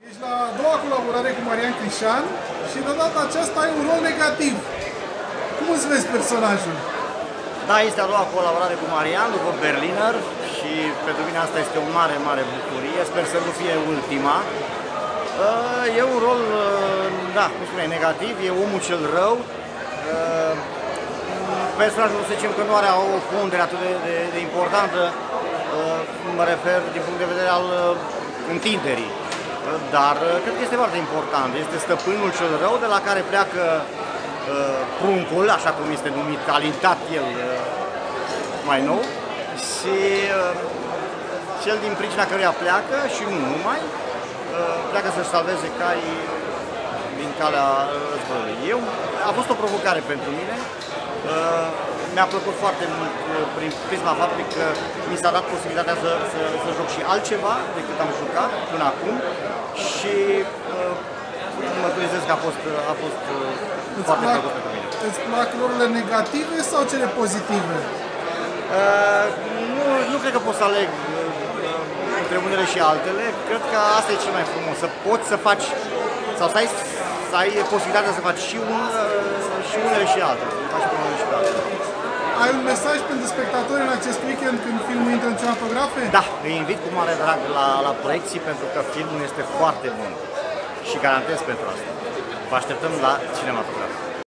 Ești la a doua colaborare cu Marian Crișan și de data aceasta ai un rol negativ. Cum îți vezi personajul? Da, este a doua colaborare cu Marian după Berliner și pentru mine asta este o mare, mare bucurie. Sper să nu fie ultima. E un rol, da, cum spune, negativ, e omul cel rău. Personajul, să zicem că nu are o pondere atât de importantă, mă refer din punct de vedere al întinderii. Dar cred că este foarte important. Este stăpânul cel rău de la care pleacă pruncul, așa cum este numit, talentat el mai nou, și cel din pricina căruia pleacă și nu numai, pleacă să-și salveze caii din calea războiului. A fost o provocare pentru mine. Mi-a plăcut foarte mult prin prisma faptului că mi s-a dat posibilitatea să joc și altceva decât am jucat până acum și mărturisesc că a fost foarte plăcut pentru mine. Îți plac rolurile negative sau cele pozitive? Nu cred că pot să aleg între unele și altele. Cred că asta e cel mai frumos, să poți să faci sau să ai posibilitatea să faci și unele și altele. Ai un mesaj pentru spectatori în acest weekend când filmul intră în cinematografe? Da, îi invit cu mare drag la proiecții pentru că filmul este foarte bun și garantez pentru asta. Vă așteptăm la cinematograf.